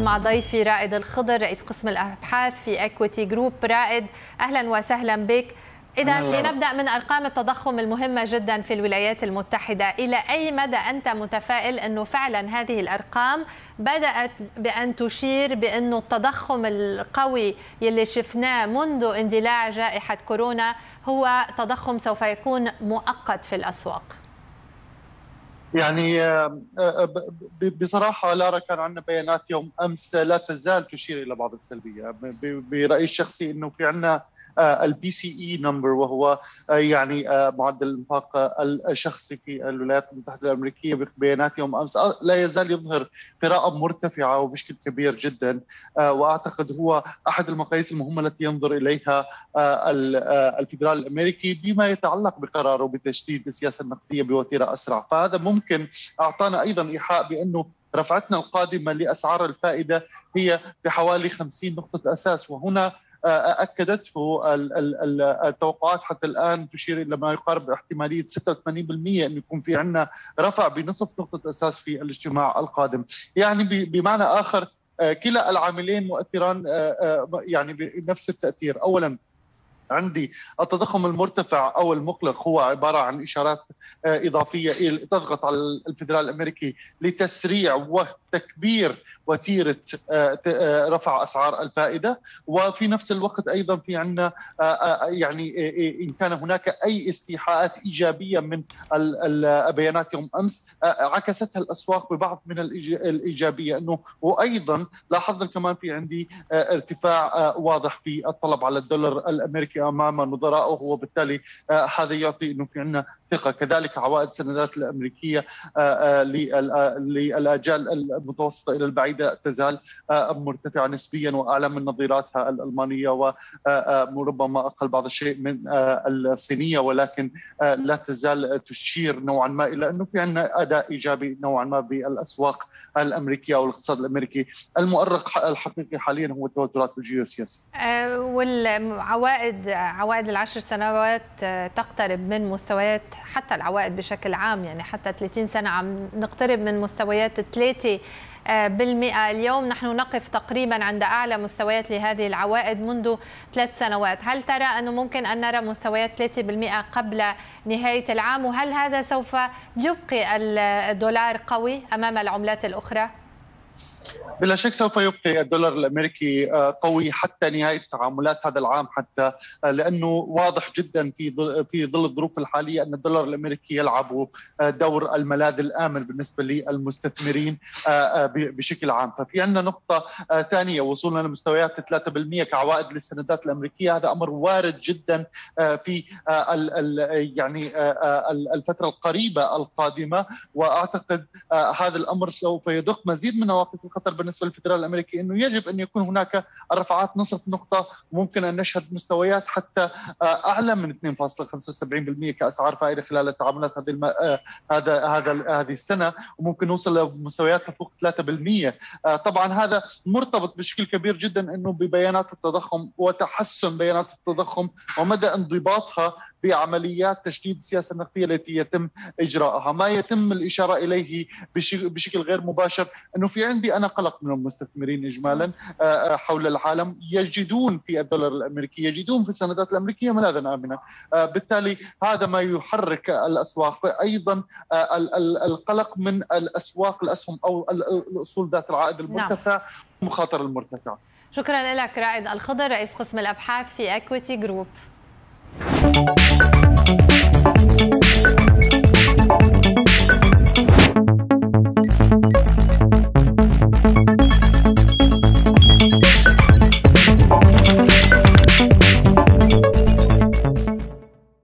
مع ضيفي رائد الخضر رئيس قسم الأبحاث في إكويتي جروب. رائد، أهلا وسهلا بك. إذا لنبدأ من أرقام التضخم المهمة جدا في الولايات المتحدة، إلى أي مدى أنت متفائل أنه فعلا هذه الأرقام بدأت بأن تشير بأنه التضخم القوي يلي شفناه منذ اندلاع جائحة كورونا هو تضخم سوف يكون مؤقت في الأسواق؟ يعني بصراحة لارا، كان عندنا بيانات يوم أمس لا تزال تشير إلى بعض السلبية. برأيي الشخصي أنه في عندنا البي سي اي نمبر، وهو يعني معدل الانفاق الشخصي في الولايات المتحده الامريكيه. ببيانات يوم امس لا يزال يظهر قراءه مرتفعه وبشكل كبير جدا، واعتقد هو احد المقاييس المهمه التي ينظر اليها الفدرالي الامريكي بما يتعلق بقراره بتجديد السياسه النقديه بوتيره اسرع. فهذا ممكن اعطانا ايضا ايحاء بانه رفعتنا القادمه لاسعار الفائده هي بحوالي 50 نقطه اساس، وهنا أكدته التوقعات حتى الآن تشير إلى ما يقارب احتمالية 86% أن يكون في عندنا رفع بنصف نقطة أساس في الاجتماع القادم. يعني بمعنى آخر كلا العاملين مؤثران يعني بنفس التأثير. أولا عندي التضخم المرتفع او المقلق هو عباره عن اشارات اضافيه تضغط على الفدرالي الامريكي لتسريع وتكبير وتيره رفع اسعار الفائده، وفي نفس الوقت ايضا في عندنا يعني ان كان هناك اي استيحاءات ايجابيه من البيانات يوم امس عكستها الاسواق ببعض من الايجابيه، انه وايضا لاحظنا كمان في عندي ارتفاع واضح في الطلب على الدولار الامريكي امام نظرائه، وبالتالي هذا يعطي انه في عندنا ثقه. كذلك عوائد السندات الامريكيه للاجال المتوسطه الى البعيده تزال مرتفعه نسبيا واعلى من نظيراتها الالمانيه، وربما اقل بعض الشيء من الصينيه، ولكن لا تزال تشير نوعا ما الى انه في عندنا اداء ايجابي نوعا ما بالاسواق الامريكيه او الاقتصاد الامريكي. المؤرق الحقيقي حاليا هو التوترات الجيوسياسيه. عوائد العشر سنوات تقترب من مستويات، حتى العوائد بشكل عام يعني حتى 30 سنة عم نقترب من مستويات 3%. اليوم نحن نقف تقريبا عند أعلى مستويات لهذه العوائد منذ 3 سنوات. هل ترى أنه ممكن أن نرى مستويات 3% قبل نهاية العام؟ وهل هذا سوف يبقي الدولار قوي أمام العملات الأخرى؟ بلا شك سوف يبقي الدولار الامريكي قوي حتى نهايه تعاملات هذا العام، حتى لانه واضح جدا في ظل الظروف الحاليه ان الدولار الامريكي يلعب دور الملاذ الامن بالنسبه للمستثمرين بشكل عام. ففي عندنا نقطه ثانيه، وصولنا لمستويات 3% كعوائد للسندات الامريكيه، هذا امر وارد جدا في يعني الفتره القريبه القادمه، واعتقد هذا الامر سوف يضخ مزيد من نواقص الخطر بالنسبه للفدرالي الامريكي، انه يجب ان يكون هناك الرفعات نصف نقطه، ممكن ان نشهد مستويات حتى اعلى من 2.75% كاسعار فائده خلال التعاملات هذه السنه، وممكن نوصل لمستويات فوق 3%. طبعا هذا مرتبط بشكل كبير جدا انه ببيانات التضخم وتحسن بيانات التضخم ومدى انضباطها بعمليات تشديد السياسه النقديه التي يتم اجراءها. ما يتم الاشاره اليه بشكل غير مباشر انه في عندي انا قلق من المستثمرين اجمالا حول العالم، يجدون في الدولار الامريكي، يجدون في السندات الامريكيه ملاذا امنا. بالتالي هذا ما يحرك الاسواق. ايضا القلق من الاسواق الاسهم او الاصول ذات العائد المرتفع، المخاطر المرتفعه. شكرا لك رائد الخضر رئيس قسم الابحاث في إكويتي جروب.